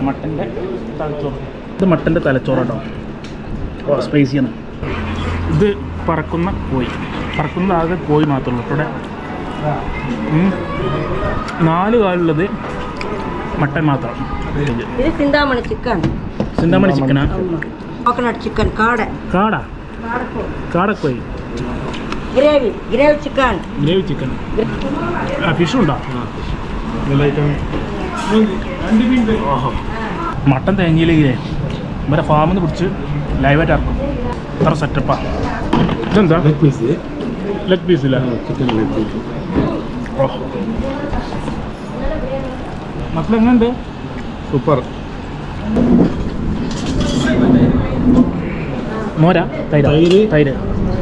മട്ടൻ്റെ തലച്ചോറ്. ഇത് മട്ടൻ്റെ തലച്ചോറാട്ടോ, സ്പൈസിയാണ്. ഇത് പറക്കുന്ന കോഴി, പറക്കുന്ന ആകെ കോഴി മാത്രമേ ഉള്ളൂ. ഇവിടെ 4 കാലുള്ളത് മട്ടൻ മാത്രം. ഇത് സിന്താമണി ചിക്കൻ. സിന്താമണി ചിക്കനാ? Coconut chicken. കാടക്കോഴി. Gravy chicken. Gravy chicken. ഫിഷും ഉണ്ടോ? മട്ടൻ തേങ്ങയിലേക്കില്ലേ ഇവരെ ഫാമിൽ നിന്ന് പിടിച്ച് ലൈവായിട്ട് ഇറക്കും. അത്ര സെറ്റപ്പാ. ഇതെന്താ? ലെഗ് പീസില്ല? മക്കൾ എങ്ങനെയുണ്ട്? സൂപ്പർ. മോരാ? തൈര്.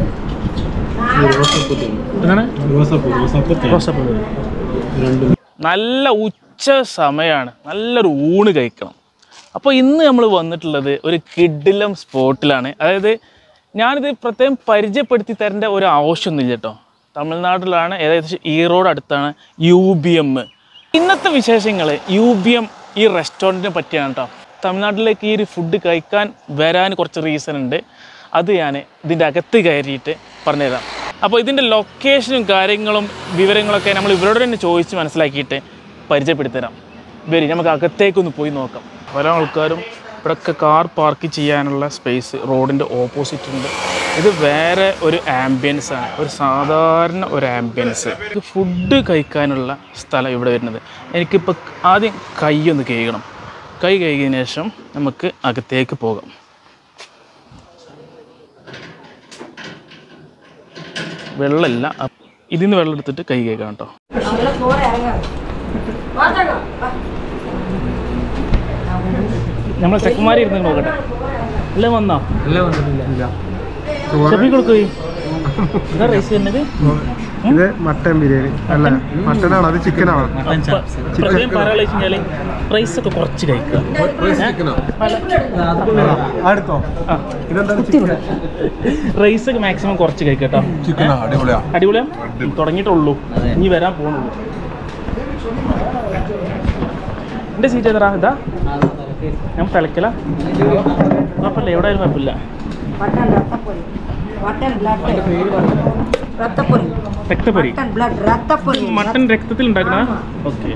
നല്ല ഉച്ച സമയമാണ്, നല്ലൊരു ഊണ് കഴിക്കണം. അപ്പോൾ ഇന്ന് നമ്മൾ വന്നിട്ടുള്ളത് ഒരു കിഡിലം സ്പോട്ടിലാണ്. അതായത് ഞാനിത് പ്രത്യേകം പരിചയപ്പെടുത്തി തരേണ്ട ഒരു ആവശ്യമൊന്നുമില്ല കേട്ടോ. തമിഴ്നാട്ടിലാണ്, ഏകദേശം ഈറോഡ് അടുത്താണ് UBM. ഇന്നത്തെ വിശേഷങ്ങൾ UBM ഈ റെസ്റ്റോറൻറ്റിനെ പറ്റിയാണ് കേട്ടോ. തമിഴ്നാട്ടിലേക്ക് ഈ ഒരു ഫുഡ് കഴിക്കാൻ വരാൻ കുറച്ച് റീസൺ ഉണ്ട്. അത് ഞാൻ ഇതിൻ്റെ അകത്ത് കയറിയിട്ട് പറഞ്ഞുതരാം. അപ്പോൾ ഇതിൻ്റെ ലൊക്കേഷനും കാര്യങ്ങളും വിവരങ്ങളൊക്കെ നമ്മൾ ഇവരോട് തന്നെ ചോദിച്ച് മനസ്സിലാക്കിയിട്ട് പരിചയപ്പെടുത്തി തരാം. വരും, നമുക്ക് അകത്തേക്കൊന്ന് പോയി നോക്കാം. പല ആൾക്കാരും ഇവിടെയൊക്കെ കാർ പാർക്ക് ചെയ്യാനുള്ള സ്പേസ് റോഡിൻ്റെ ഓപ്പോസിറ്റ് ഉണ്ട്. ഇത് വേറെ ഒരു ആംബിയൻസ് ആണ്, ഒരു സാധാരണ ഒരു ആംബിയൻസ്. ഇത് ഫുഡ് കഴിക്കാനുള്ള സ്ഥലം ഇവിടെ വരുന്നത്. എനിക്കിപ്പോൾ ആദ്യം കൈ ഒന്ന് കഴുകണം. കൈ കഴുകിയതിന് ശേഷം നമുക്ക് അകത്തേക്ക് പോകാം. വെള്ളമില്ല, ഇതിൽ നിന്ന് വെള്ളം എടുത്തിട്ട് കൈ കഴുകാം കേട്ടോ. നമ്മളെ ചെക്കന്മാരെ ഇരുന്ന് നോക്കട്ടെ. എല്ലാം വന്നോ? കൊടുക്കേ. ഇതാ റൈസ് വരുന്നത്? ഇത് മട്ടൻ ബിരിയാണി അല്ല, മട്ടനാണ്. അത് ചിക്കനാണ്. റൈസ് ഒക്കെ കുറച്ച് കഴിക്കുക. റൈസ് ഒക്കെ മാക്സിമം കുറച്ച് കഴിക്കട്ടോ. അടിപൊളിയാ. തുടങ്ങിയിട്ടുള്ളൂ, ഇനി വരാൻ പോകണുള്ളൂ. എൻ്റെ സീറ്റ് ഏതാ? ഇതാ ഞാൻ തിളക്കല. കുഴപ്പമില്ല, എവിടെ ആയാലും കുഴപ്പമില്ല. രക്തപ്പൊരി. മട്ടൻ രക്തത്തിൽ ഉണ്ടാക്കണ? ഓക്കെ.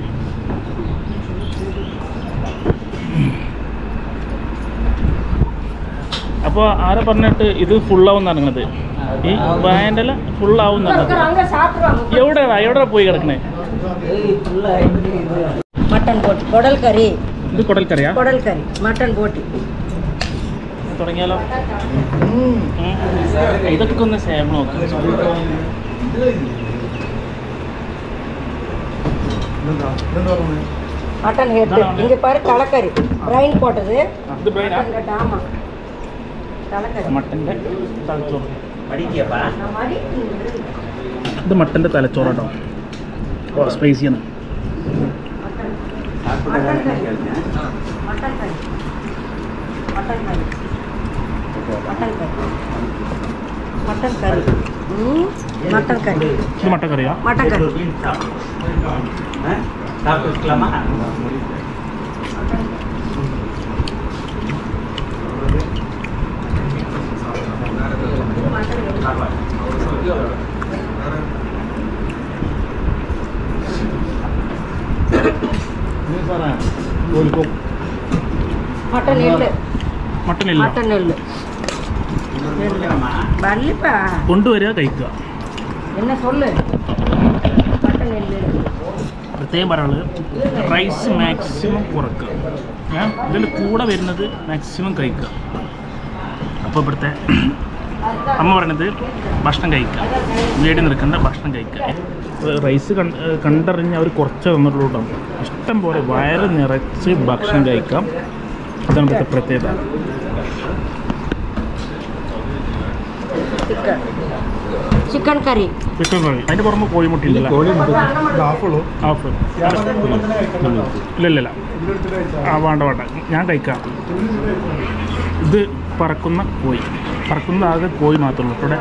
അപ്പോൾ ആരാ പറഞ്ഞിട്ട് ഇത് ഫുള്ളാവും നടക്കുന്നത്? ഈ വായൻ്റെ ഫുള്ളാവും നടക്കുന്നത്? എവിടെ പോയി കിടക്കണേ? മട്ടൻ ബോട്ടി, കുടൽ കറി. ഇത് കുടൽ കറിയാ? കുടൽ കറി, മട്ടൻ ബോട്ടി. തുടങ്ങിയാലോ? ഇതൊക്കെ ഒന്ന് സേവ് നോക്കാം. மட்டன் ஹெட் இங்க பாரு தலைக்கறி பிரைன் போட்டது இது பிரைனா ஆமா தலைக்கறி മട്ടന്റെ തലച്ചോറ് ഇത് മട്ടന്റെ തലച്ചോറാട്ടോ സ്പൈസിയാണ് मटन करी मटन करी ഇത് മട്ടൻ കറിയാ मटन करी मटन इल्ल മട്ടൻ ഇല്ല मटन इल्ल வரலப்பா കൊണ്ടുവരിക കഴിക്കുക என்ன சொல்லு மட்டன் இல்ல പ്രത്യേകം പറയുന്നത് റൈസ് മാക്സിമം കുറക്കുക ഇതിൻ്റെ കൂടെ വരുന്നത് മാക്സിമം കഴിക്കുക അപ്പോൾ ഇവിടുത്തെ അമ്മ പറയണത് ഭക്ഷണം കഴിക്കുക വീട്ടിൽ നിൽക്കേണ്ട ഭക്ഷണം കഴിക്കുക റൈസ് കണ്ടറിഞ്ഞ് അവർ കുറച്ച് തന്നിട്ടുള്ളൂ ഇഷ്ടം പോലെ വയറ് നിറച്ച് ഭക്ഷണം കഴിക്കാം അതാണ് ഇവിടുത്തെ പ്രത്യേകത ചിക്കൻ കറി അതിൻ്റെ പുറമെ കോഴിമുട്ടില്ല ഹാഫ് ഇല്ല ആ വേണ്ട ഞാൻ കഴിക്കാം ഇത് പറക്കുന്ന കോഴി പറക്കുന്ന ആകെ കോഴി മാത്രമേ ഉള്ളൂ ഇവിടെ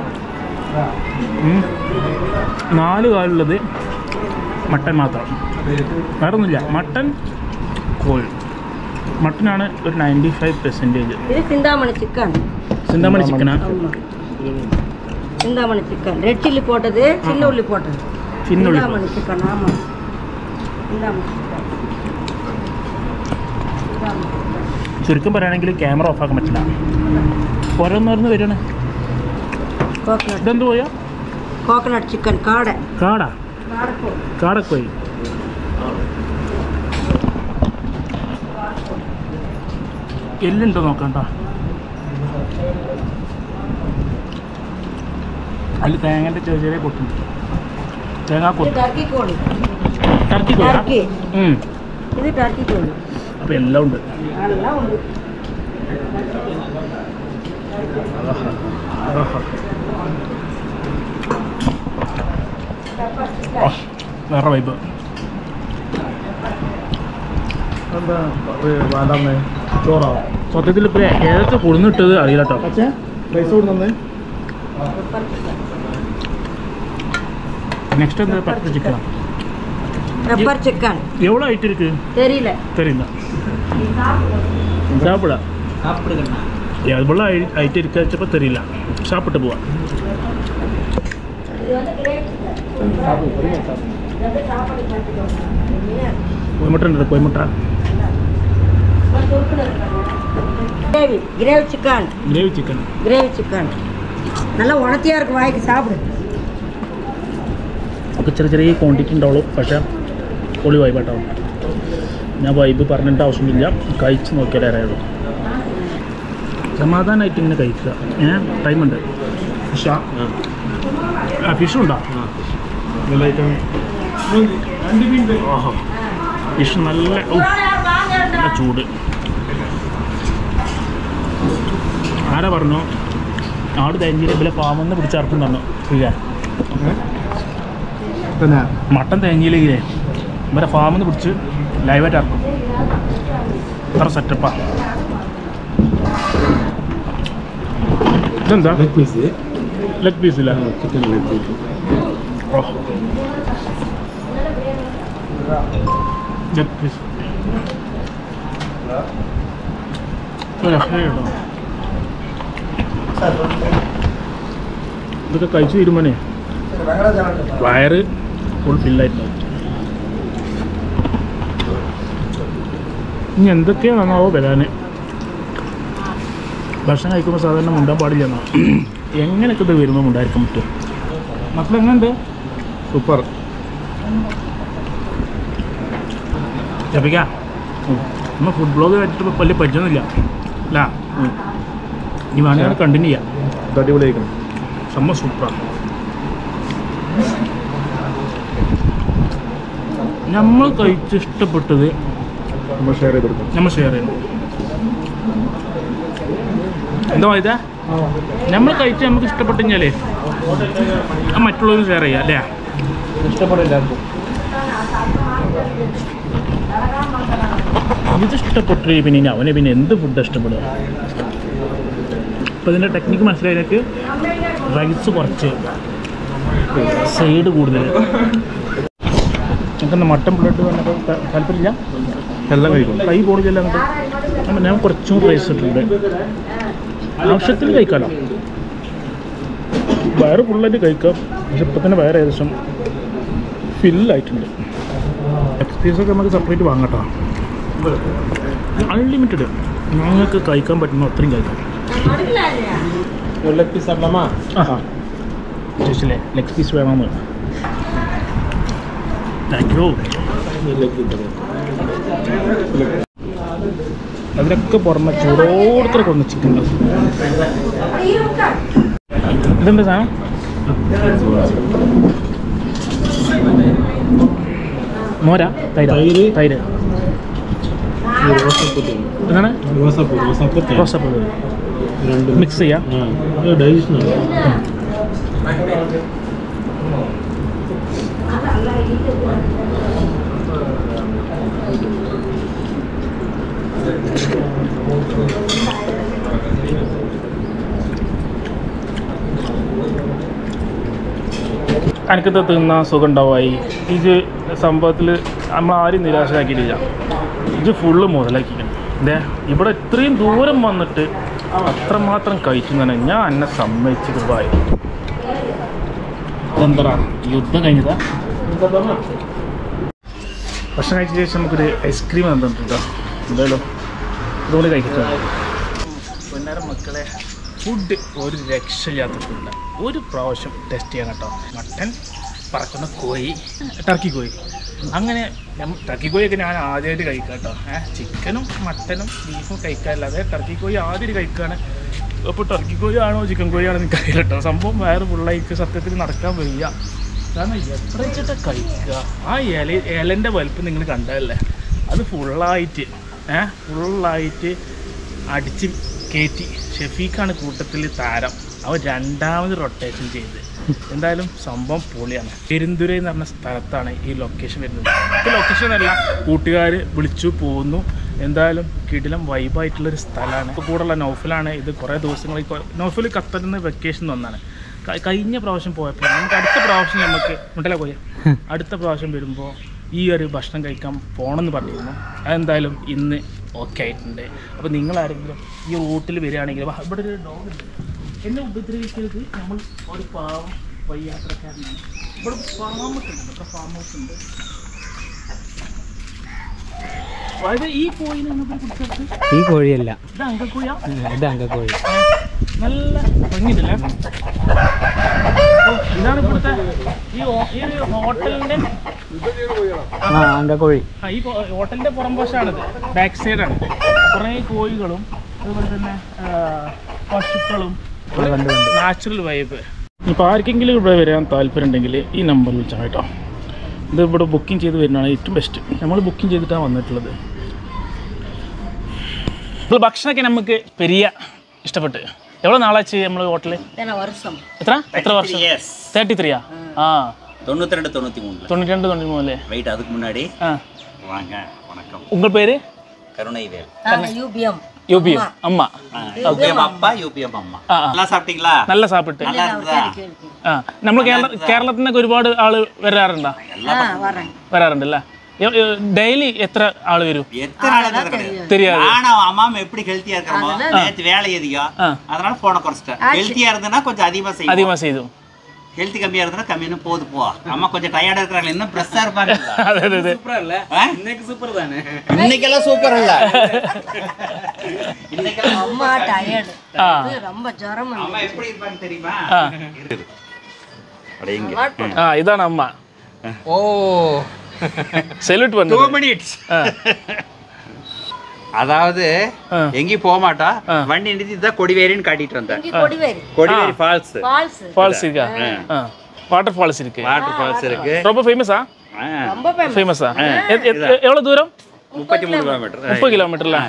4 കാലുള്ളത് മട്ടൻ മാത്രം വേറെ ഒന്നുമില്ല മട്ടൻ കോഴി മട്ടനാണ് ഒരു 95%. இது சிந்தாமணி சிக்கன். சிந்தாமணி சிக்கனா? சிந்தாமணி சிக்கன். ரெட் சில்லி போட்டது, சின்ன உள்ளி போட்டது. சின்ன உள்ளி. சிந்தாமணி சிக்கன். ஆமாம். சிந்தாமணி சிக்கன். ചുരുക്കം പറയുകയാണെങ്കിൽ ക്യാമറ ഓഫാക്കാൻ പറ്റില്ല. ഓരോന്നോരോന്ന് വരികയാണ്. ഇതെന്ത് പോയാ? Coconut chicken. കാട. കാടക്കോയി. എല്ലുണ്ടോ നോക്കണ്ട. അതിൽ തേങ്ങൻ്റെ ചെറിയ ചെറിയ പൊട്ടുണ്ട്. തേങ്ങാക്കൊട്ട്. ടർക്കി കോഴി. ടർക്കി കോഴി. ഇത് ടർക്കി കോഴി. അപ്പോൾ എല്ലാം ഉണ്ട്. എല്ലാം ഉണ്ട്. വേറെ വൈബ്. എന്താ വേണ്ടാന്ന് ചോറോ? സത്യത്തിൽ ഇപ്പോൾ ഏതൊക്കെ കൊടുന്നിട്ടത് അറിയില്ല കേട്ടോ. പക്ഷേ പൈസ കൊടുന്നേ. നെക്സ്റ്റ് എന്താ? പെപ്പർ ചിക്കനാണ്. Pepper chicken. எவ்வளோ ஐட்டு இருக்கு? தெரியல. சாப்பிட அது போல் ஐட்டு இருக்கச்சப்போ தெரியல. சாப்பிட்டு போவா. கோயமுட்டா கிரேவி சிக்கன். கிரேவி சிக்கன் நல்லா உணர்த்தியாக இருக்கும், வாய்க்கு சாப்பிடு. അപ്പോൾ ചെറിയ ചെറിയ ക്വാണ്ടിറ്റി ഉണ്ടാവുള്ളൂ. പക്ഷേ പൊളി വൈബായിട്ടാവും. ഞാൻ വൈബ് പറഞ്ഞിട്ട് ആവശ്യമില്ല, കഴിച്ച് നോക്കിയാലേ അറിയുള്ളൂ. സമാധാനമായിട്ട് ഇങ്ങനെ കഴിക്കുക. ടൈമുണ്ട്. ഫിഷും ഉണ്ടോ? ഫിഷ് നല്ല ചൂട്. ആരാ പറഞ്ഞു ആട് തേഞ്ഞിൽ ഇവിടെ ഫാമിൽ നിന്ന് പിടിച്ചിറക്കും തന്നു. മട്ടൻ തേഞ്ഞിയിലെങ്കിലേ ഇവരെ ഫാമിൽ നിന്ന് പിടിച്ച് ലൈവായിട്ട് ഇറക്കും. അത്ര സെറ്റപ്പാ. ഇതെന്താ? ലെഗ് പീസില്ല. Chicken leg piece. Leg piece കേട്ടോ. ഇതൊക്കെ കഴിച്ചു തീരുമാനേ വയറ് ഫുൾ ഫില്ലായിട്ടുണ്ടാവും. ഇനി എന്തൊക്കെയാണെന്നാവോ വരാൻ. ഭക്ഷണം കഴിക്കുമ്പോൾ സാധാരണ മുണ്ടാൻ പാടില്ല എന്നാ. എങ്ങനെയൊക്കെ ഇത് വരുമ്പോൾ മുണ്ടായിരിക്കാൻ പറ്റും. മക്കളെങ്ങനെയുണ്ട്? സൂപ്പർ. ജപിക്ക നമ്മൾ ഫുഡ് ബ്ലോഗ് വെച്ചിട്ട് വലിയ പരിചയമൊന്നുമില്ല അല്ല. ഇനി വേണമെങ്കിൽ കണ്ടിന്യൂ ചെയ്യാം. അടിപൊളിയായിരിക്കണം. സംഭവം സൂപ്പറാണ്. നമ്മൾ കഴിച്ചിഷ്ടപ്പെട്ടത് നമ്മൾ ഷെയർ ചെയ്ത് കൊടുക്കാം. നമ്മൾ ഷെയർ ചെയ്യണം. എന്താ ഇതാ നമ്മൾ കഴിച്ച് നമുക്ക് ഇഷ്ടപ്പെട്ടു കഴിഞ്ഞാലേ മറ്റുള്ളവരും ഷെയർ ചെയ്യാം അല്ലേ? ഇഷ്ടപ്പെടില്ല. ഇത് ഇഷ്ടപ്പെട്ടു പിന്നെ അവനെ പിന്നെ എന്ത് ഫുഡ് ഇഷ്ടപ്പെടുക. അപ്പോൾ ഇതിൻ്റെ ടെക്നിക്ക് മനസ്സിലായതിലേക്ക് റൈസ് കുറച്ച്, സൈഡ് കൂടുതൽ. നമുക്കെന്താ മട്ടൻ ബ്ലഡ് വന്നിട്ട് താല്പര്യമില്ല. എല്ലാം കഴിക്കും. കൈ പോണില്ല. എന്നിട്ട് ഞാൻ കുറച്ചും റൈസ് ഇട്ടിട്ടുണ്ട്. ആവശ്യത്തിന് കഴിക്കാമല്ലോ. വയറ് ഫുള്ളായിട്ട് കഴിക്കാം. പക്ഷെ ഇപ്പം തന്നെ വയറ് ഏകദേശം ഫില്ലായിട്ടുണ്ട്. എക്സ്പീരിയൻസൊക്കെ നമുക്ക് സെപ്പറേറ്റ് വാങ്ങട്ടോ. അൺലിമിറ്റഡ്. ഞങ്ങൾക്ക് കഴിക്കാൻ പറ്റുന്ന അത്രയും കഴിക്കാം. ലെഗ് പീസ് ആണല്ലോ. ചോദിച്ചില്ലേ ലെഗ് പീസ് വേണമെന്ന്. Thank you. അതിനൊക്കെ പുറമെ ചൂടോടുത്തര കൊണ്ട ചിക്കൻ. ഇതെന്താ സാധനം? മോര? തൈര്. എന്താണ്? റോസപ്പൂ മിക്സ് ചെയ്യാം. ഡൈജഷനാണ്. എനിക്കത് തിന്ന സുഖം ഉണ്ടാവുമായി. ഇത് സംഭവത്തിൽ നമ്മൾ ആരും നിരാശരാക്കിയിട്ടില്ല. ഇത് ഫുള്ള് മുതലാക്കിക്കണം. ഇവിടെ ഇത്രയും ദൂരം വന്നിട്ട് അത്രമാത്രം കഴിക്കുന്നതാണ് ഞാൻ എന്നെ സമ്മതിച്ചത് ബായ്. ഇതെന്താ യുദ്ധം കഴിഞ്ഞതാ? ഭക്ഷണം കഴിച്ച ശേഷം നമുക്കൊരു ഐസ്ക്രീം തന്നിട്ടുണ്ടോ? എന്തായാലും ഇതുകൊണ്ട് കഴിക്കുന്നത്. പൊന്നാരം മക്കളെ, ഫുഡ് ഒരു രക്ഷയില്ലാത്ത ഫുഡാണ്. ഒരു പ്രാവശ്യം ടെസ്റ്റ് ചെയ്യാൻ കേട്ടോ. മട്ടൻ, പറക്കുന്ന കോഴി, ടർക്കി കോഴി. അങ്ങനെ ടർക്കി കോഴിയൊക്കെ ഞാൻ ആദ്യമായിട്ട് കഴിക്കാം കേട്ടോ. ചിക്കനും മട്ടനും ബീഫും കഴിക്കാറില്ലാതെ ടർക്കി കോഴി ആദ്യമായിട്ട് കഴിക്കുകയാണ്. അപ്പോൾ ടർക്കി കോഴി ആണോ ചിക്കൻ കോഴിയാണോ എനിക്ക് അറിയില്ല കേട്ടോ. സംഭവം വേറെ ഫുള്ളായിട്ട് സത്യത്തിൽ നടക്കാൻ വയ്യ. കാരണം എത്ര വെച്ചിട്ട് കഴിക്കുക. ആ ഇലൻ്റെ വലുപ്പം നിങ്ങൾ കണ്ടതല്ലേ, അത് ഫുള്ളായിട്ട് അടിച്ച് കയറ്റി. ഷെഫീഖാണ് കൂട്ടത്തിൽ താരം. അവൻ രണ്ടാമത് റൊട്ടേഷൻ ചെയ്ത്. എന്തായാലും സംഭവം പൊളിയാണ്. പെരുന്തുര എന്ന് പറഞ്ഞ സ്ഥലത്താണ് ഈ ലൊക്കേഷൻ വരുന്നത്. ഈ ലൊക്കേഷൻ എന്നല്ല, കൂട്ടുകാർ വിളിച്ചു പോകുന്നു. എന്തായാലും കിടിലം വൈബായിട്ടുള്ളൊരു സ്ഥലമാണ്. ഇപ്പോൾ കൂടെയുള്ള നൗഫലാണ്. ഇത് കുറേ ദിവസങ്ങൾ നൗഫൽ ഖത്തറിൽ നിന്ന് വെക്കേഷൻ വന്നാണ്. കഴിഞ്ഞ പ്രാവശ്യം പോയപ്പോൾ നമുക്ക് അടുത്ത പ്രാവശ്യം നമുക്ക് മുട്ടല പോയ അടുത്ത പ്രാവശ്യം വരുമ്പോൾ ഈ ഒരു ഭക്ഷണം കഴിക്കാൻ പോകണമെന്ന് പറഞ്ഞിരുന്നു. അതെന്തായാലും ഇന്ന് ഓക്കെ ആയിട്ടുണ്ട്. അപ്പോൾ നിങ്ങളാരെങ്കിലും ഈ റൂട്ടിൽ വരികയാണെങ്കിൽ ഇവിടെ ഒരു ഡോഗുണ്ട്. എന്നെ ഉപദ്രവിക്കരുത്, നമ്മൾ ഒരു പാവം വയ്യാത്രക്കാരനാണ്. ഇവിടെ ഫാം ഹൗസ് ഉണ്ട്, ഇവിടെ ഫാം ഹൗസ് ഉണ്ട്. അതായത് ഈ കോഴിനെ ഈ കോഴിയല്ല, ഇത് അങ്കക്കോഴിയാ? ഇത് അങ്കക്കോഴി. നല്ല ഭംഗിയില്ലേ? ഇതാണ് ഇവിടുത്തെ ഈ ഹോട്ടലിൻ്റെ അങ്കക്കോഴി. ഈ ഹോട്ടലിൻ്റെ പുറംവശമാണിത്, ബാക്ക് സൈഡാണ്. കുറേ കോഴികളും അതുപോലെ തന്നെ പശുക്കളും, നാച്ചുറൽ വൈബ്. ഇപ്പോൾ ആർക്കെങ്കിലും ഇവിടെ വരാൻ താല്പര്യം ഉണ്ടെങ്കിൽ ഈ നമ്പറിൽ വിളിച്ചാൽ കേട്ടോ. ഇത് ഇവിടെ ബുക്കിംഗ് ചെയ്ത് വരുന്നതാണ് ഏറ്റവും ബെസ്റ്റ്. നമ്മൾ ബുക്കിംഗ് ചെയ്തിട്ടാണ് വന്നിട്ടുള്ളത്. ഭക്ഷണമൊക്കെ നമുക്ക് പെരിയ ഇഷ്ടപ്പെട്ട്. എவ்வளோ நாளாச்சு നമ്മൾ ஹோட்டல்? എത്ര വർഷം? 33 ஆ 92 93 92 வெயிட் அதுக்கு முன்னாடி வாங்க வணக்கம். உங்கள் பேரு? கருணைவேல். யூபிஎம் அம்மா. யூபிஎம் அப்பா, யூபிஎம் அம்மா. நல்லா சாப்பிட்டீங்களா? நல்லா சாப்பிட்டு. நல்லா இருந்தா? നമ്മൾ കേരളത്തിൽ നിന്നൊക്കെ ഒരുപാട് ആള് വരാറുണ്ടോ? വരാറുണ്ടല്ലേ? டெய்லி எத்தனை ஆள் வரும்? எத்தனை ஆள் தெரியாது. ஆனா அம்மா எப்படி ஹெல்த்தியா இருக்கறோமோ நேத்து வேலை அதிகம், அதனால போன குறைச்சிட்டேன். ஹெல்த்தியா இருந்தனா கொஞ்சம் அதிகமா செய்யும். ஹெல்த் கம்மியா இருந்தனா கம்மியா போது போ. அம்மா கொஞ்சம் டயர்டா இருக்கறாங்க, இன்னும் பிரஷா இருப்பாங்க. சூப்பரா இல்ல? இன்னைக்கு சூப்பர் தானே? இன்னைக்கெல்லாம் சூப்பர் இல்ல. இன்னைக்கெல்லாம் அம்மா டயர்ட். ரொம்ப ஜரம். அம்மா எப்படி இருப்பாங்க தெரியுமா? அடேங்க. இதான் அம்மா. ஓ செல்யூட் பண்ணு. 2 minutes. அதாவது எங்கேயும் போக மாட்டா, வண்டி நிறுத்தி தான் கொடிவேரின்னு காட்டிட்டு வந்தேன். கொடிவேரி ஃபால்ஸ். ஃபால்ஸ் இருக்கா? வாட்டர் ஃபால்ஸ் இருக்கு. வாட்டர் ஃபால்ஸ் இருக்கு. ரொம்ப ஃபேமஸா? ரொம்ப ஃபேமஸா? எவ்வளவு தூரம்? 33 கிலோமீட்டர். 30 கிலோமீட்டர்ல.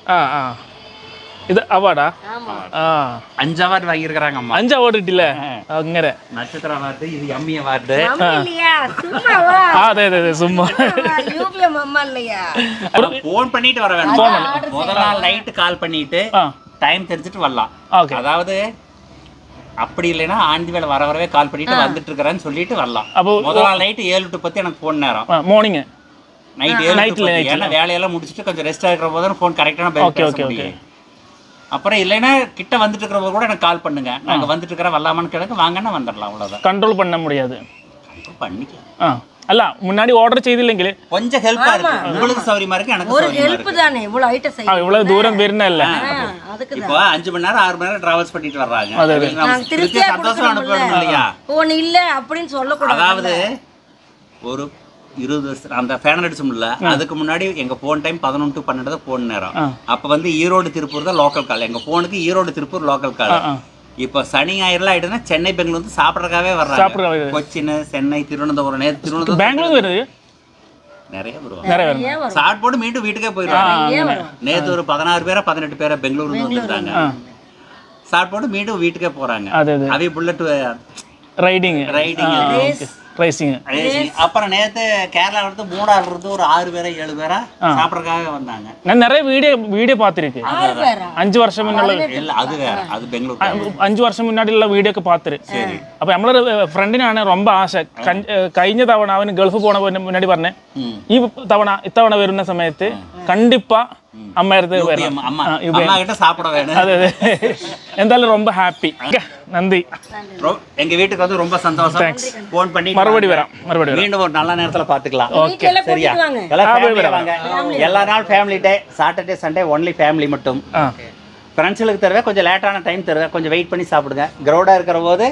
ഇത് അവാർഡാ? 5 അവാർഡ് വാങ്ങിയിരിക്കறாங்க അമ്മ. 5 അവാർഡ് കിട്ടില്ല അങ്ങനെ? നക്ഷത്ര അവാർഡ്, ഇത് എമ്മി അവാർഡ്. അതെ சும்மா யூபிஎம் அம்மா இல்லையா? ஃபோன் பண்ணிட்டு வர வேண்டாம். முதல் நாள் நைட் கால் பண்ணிட்டு டைம் தெரிஞ்சிட்டு வரலாம். அதாவது அப்படி இல்லைன்னா ஆண்டி வேலை வரவே கால் பண்ணிட்டு வந்துட்டு இருக்கறேன்னு சொல்லிட்டு வரலாம். முதல் நாள் நைட் 7 to 10 எனக்கு ஃபோன் நேரம். Morning night 7 to 10. ஏன்னா வேலையெல்லாம் முடிச்சிட்டு கொஞ்சம் ரெஸ்ட் ஆகிற போது ஃபோன் கரெக்டான பேச முடியும். அப்புறம் இல்லைன்னா கிட்ட வந்துட்டு இருக்கிறவங்க கூட எனக்கு கால் பண்ணுங்க, நாங்க வந்துட்டு இருக்கிற வரலாமான்னு கேளுங்க, வாங்கன்னா வந்துடலாம். அவ்வளவுதான். கண்ட்ரோல் பண்ண முடியாது. பண்ணிக்கலாம். அல்ல முன்னாடி ஆர்டர் செய்திല്ലെങ്കിൽ கொஞ்சம் ஹெல்ப்பா இருக்கு. உங்களுக்கு சௌரியமா இருக்கு, எனக்கு ஒரு ஹெல்ப் தானே. இவ்வளவு ஐட்டம் செய்ய இவ்வளவு தூரம் வரணும்ல. அதுக்கு இப்போ 5 மணி நேரம் 6 மணி நேரம் டிராவல்ஸ் பண்ணிட்டு வர்றாங்க. நான் திருப்தியா சந்தோஷமா அனுப்பணும் இல்லையா? ஒண்ணு இல்ல அப்படின்னு சொல்ல கூடாது. அதாவது ஒரு 20 வருஷம் அந்த ஃபேன் அடிச்சோம்ல, அதுக்கு முன்னாடி எங்க போன் டைம் 11 to 12 தான் போன் நேரம். அப்ப வந்து ஈரோடு திருப்பூர் தான் லோக்கல் கால். எங்க போனுக்கு ஈரோடு திருப்பூர் லோக்கல் கால். இப்போ சனி ஞாயிறுலாம் ஆயிடுனா சென்னை பெங்களூர் வந்து சாப்பிடறதுக்காகவே வர்றாங்க. கொச்சின், சென்னை, திருவனந்தபுரம். திருவனந்தபுரம் பெங்களூர் வருது, நிறைய வருவாங்க. சாட் போட்டு மீண்டும் வீட்டுக்கே போயிடுவாங்க. நேத்து ஒரு 16 பேரா 18 பேரா பெங்களூர்ல வந்துட்டாங்க. சாட் போட்டு மீண்டும் வீட்டுக்கே போறாங்க. அவை புல்லட் ரைடிங் ரேசிங். அப்புறம் நேத்து கேரளா வந்து 3 இருந்து ஒரு 6 பேரா 7 பேரா சாப்பிடறதுக்காக வந்தாங்க. நான் நிறைய வீடியோ பார்த்திருக்கேன். 5 വർഷം മുന്നുള്ള இல்ல அது வேற, அது பெங்களூர். 5 വർഷം മുന്നാടിയുള്ള വീഡിയോ ഒക്കെ பார்த்திரு. അപ്പോൾ നമ്മളെ ഫ്രണ്ടിനാണ് ரொம்ப ആശ. കഴിഞ്ഞ തവണ അവൻ ഗൾഫ് പോണ മുന്നാടി പറഞ്ഞേ ഈ തവണ വരുന്ന സമയത്ത് കണ്ടിപ്പാ அம்மா எடுத்து போயிடலாம். அம்மா அம்மா கிட்ட சாப்பிட வேணும். அது எந்தாலும் ரொம்ப ஹாப்பி. நன்றி. எங்க வீட்டுக்கு வந்து ரொம்ப சந்தோஷம். ஃபோன் பண்ணி மறுபடியும் வரேன். மீண்டும் ஒரு நல்ல நேரத்துல பாத்துக்கலாம். ஓகே சரியா? எல்லா நாள் family day, Saturday Sunday only family மட்டும். ஃப்ரெண்ட்ஸுக்கு தருவேன், கொஞ்சம் லேட்டான டைம் தருவேன், கொஞ்சம் வெயிட் பண்ணி சாப்பிடுங்க. கிரௌடா இருக்கிற போது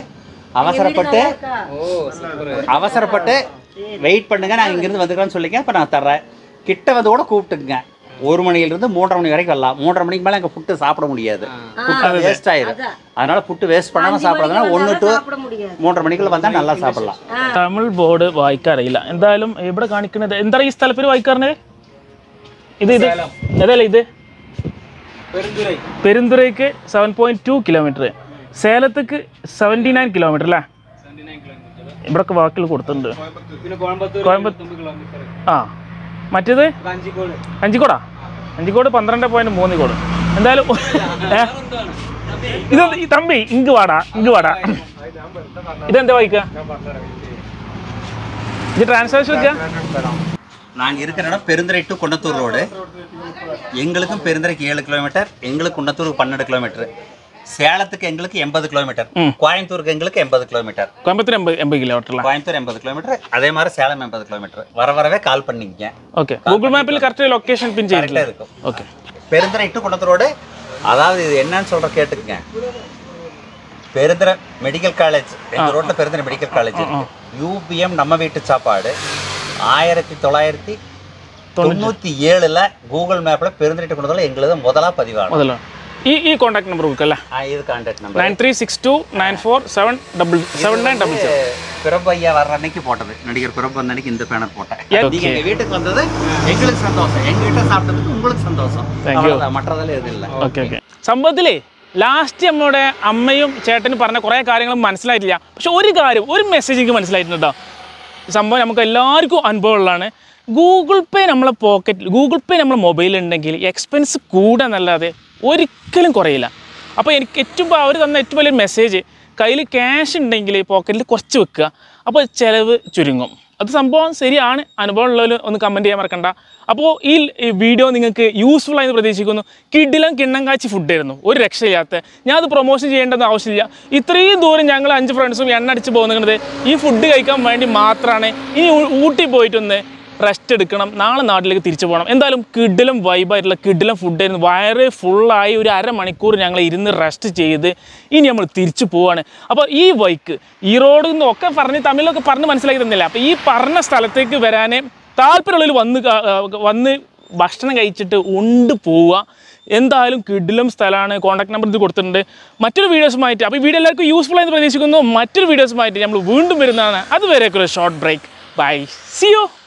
அவசரப்பட்டு வெயிட் பண்ணுங்க, நான் இங்கிருந்து வந்துக்கிறேன்னு சொல்லிங்க. இப்போ நான் தர்றேன். கிட்ட வந்து கூட கூப்பிட்டுக்குங்க. 1 மணிலிருந்து 3:30 மணி வரைக்கும் வரலாம். 3:30 மணிக்கு மேலே எங்கள் ஃபுட்டு சாப்பிட முடியாது, ஃபுட்டு வேஸ்ட் ஆயிடும். அதனால ஃபுட்டு வேஸ்ட் பண்ணாமல் சாப்பிட்றதுனா 1 to 3:30 മണിക്കുള്ള വന്നാൽ നല്ല സാപ്പിടலாம். തമിഴ് ബോർഡ് വായിക്കാറില്ല. എന്തായാലും ഇവിടെ കാണിക്കുന്നത് എന്താണ് ഈ സ്ഥലപ്പേര് വായിക്കാറുണ്ട്? ഇത് ഏതല്ല ഇത്? പെരുന്തുറയ്ക്ക് 7.2 കിലോമീറ്റർ, സേലത്തേക്ക് 79 കിലോമീറ്റർ അല്ലേ? ഇവിടൊക്കെ വാക്കുകൾ കൊടുത്തിട്ടുണ്ട്. ആ മറ്റേത് അഞ്ചിക്കോടാ? അഞ്ചിക്കോട് 12.3 കോട്. എന്തായാലും ഇത് തമ്പി ഇങ്ങ് വാടാ, ഇങ്ങ് വാടാ. ഇതെന്താ വായിക്കുക? ഇത് ട്രാൻസ്ലേഷൻ വെക്കുക. நாங்கள் இருக்கிற இடம் பெருந்துறை டு குன்னத்தூர் ரோடு. எங்களுக்கும் பெருந்துறைக்கு 7 கிலோமீட்டர், எங்களுக்கு குன்னத்தூருக்கு 12 கிலோமீட்டர், சேலத்துக்கு எங்களுக்கு 80 கிலோமீட்டர், கோயம்புத்தூருக்கு எங்களுக்கு 80 kilometre. Coimbatore 80 kilometre, Coimbatore 80 kilometre, அதே மாதிரி சேலம் 80 கிலோமீட்டர். வரவே கால் பண்ணிக்கங்க. ஓகே, கூகுள் மேப்பில் கரெக்டாக லொக்கேஷன் பின் செய்யல இருக்கும். Okay, Perundurai to Kunnathur road. அதாவது இது என்னன்னு சொல்ற கேட்டுக்குங்க. பெருந்துறை மெடிக்கல் காலேஜ், எங்க ரோட்ல பெருந்துறை மெடிக்கல் காலேஜ் இருக்கு. UPM நம்ம வீட்டு சாப்பாடு 1997ல கூகுள் மேப்ல பெருந்துறை டு குன்னத்தூர் எங்களுது முதலா பதிவாகும். ഈ കോൺടാക്ട് നമ്പർ കൊടുക്കല്ലേ? ഇത് കോൺടാക്ട് നമ്പർ 9362947797. பிரபு ஐயா வர்ற அன்னைக்கு போட்டது, நடிகர் பிரபு வந்த அன்னைக்கு இந்த பேனர் போட்டேன். நீங்க எங்க வீட்டுக்கு வந்தது எங்களுக்கு சந்தோஷம், எங்க வீட்டை சாப்பிட்டதுக்கு உங்களுக்கு சந்தோஷம். மற்றதெல்லாம் எதுவும் இல்லை. Okay okay. സംഭവത്തിലേ ലാസ്റ്റ് നമ്മുടെ അമ്മയും ചേട്ടനും പറഞ്ഞ കുറേ കാര്യങ്ങളും മനസ്സിലായിട്ടില്ല. പക്ഷെ ഒരു കാര്യം, ഒരു മെസ്സേജ് എനിക്ക് മനസ്സിലായിട്ടുണ്ട് കേട്ടോ. സംഭവം നമുക്ക് എല്ലാവർക്കും അനുഭവമുള്ളതാണ്. ഗൂഗിൾ പേ നമ്മളെ പോക്കറ്റിൽ, ഗൂഗിൾ പേ നമ്മളെ മൊബൈലുണ്ടെങ്കിൽ എക്സ്പെൻസ് കൂടാന്നല്ലാതെ ഒരിക്കലും കുറയില്ല. അപ്പോൾ എനിക്ക് അവർ തന്ന ഏറ്റവും വലിയൊരു മെസ്സേജ്, കയ്യിൽ ക്യാഷ് ഉണ്ടെങ്കിൽ പോക്കറ്റിൽ കുറച്ച് വെക്കുക, അപ്പോൾ ചിലവ് ചുരുങ്ങും. അത് സംഭവം ശരിയാണ്. അനുഭവം ഉള്ളവർ ഒന്ന് കമൻറ്റ് ചെയ്യാൻ മറക്കണ്ട. അപ്പോൾ ഈ വീഡിയോ നിങ്ങൾക്ക് യൂസ്ഫുൾ ആയെന്ന് പ്രതീക്ഷിക്കുന്നു. കിടിലം കിണ്ണം കാച്ചി ഫുഡായിരുന്നു, ഒരു രക്ഷയില്ലാത്ത. ഞാൻ അത് പ്രൊമോഷൻ ചെയ്യേണ്ടെന്ന് ആവശ്യമില്ല. ഇത്രയും ദൂരം ഞങ്ങൾ 5 ഫ്രണ്ട്സും എണ്ണ അടിച്ച് പോകുന്നത് ഈ ഫുഡ് കഴിക്കാൻ വേണ്ടി മാത്രമാണ്. ഇനി ഊട്ടി പോയിട്ടൊന്ന് റെസ്റ്റ് എടുക്കണം, നാളെ നാട്ടിലേക്ക് തിരിച്ചു പോകണം. എന്തായാലും കിടിലം വൈബായിട്ടുള്ള കിടിലം ഫുഡായിരുന്നു. വയറ് ഫുള്ളായി ഒരു അരമണിക്കൂർ ഞങ്ങൾ ഇരുന്ന് റെസ്റ്റ് ചെയ്ത് ഇനി നമ്മൾ തിരിച്ചു പോവാണ്. അപ്പോൾ ഈ ബൈക്ക് ഈ റോഡിൽ നിന്നൊക്കെ പറഞ്ഞ് തമിഴിലൊക്കെ പറഞ്ഞ് മനസ്സിലാക്കി തന്നില്ല. അപ്പോൾ ഈ പറഞ്ഞ സ്ഥലത്തേക്ക് വരാൻ താല്പര്യമുള്ളവർ വന്ന് ഭക്ഷണം കഴിച്ചിട്ട് ഉണ്ട് പോവുക. എന്തായാലും കിടിലം സ്ഥലമാണ്. കോൺടാക്ട് നമ്പർ ഇത് കൊടുത്തിട്ടുണ്ട്. മറ്റൊരു വീഡിയോസുമായിട്ട്, അപ്പോൾ ഈ വീഡിയോ എല്ലാവർക്കും യൂസ്ഫുൾ ആയെന്ന് പ്രതീക്ഷിക്കുന്നു. മറ്റൊരു വീഡിയോസുമായിട്ട് നമ്മൾ വീണ്ടും വരുന്നതാണ്. അതുവരെയൊക്കെ ഒരു short break. Bye, see U.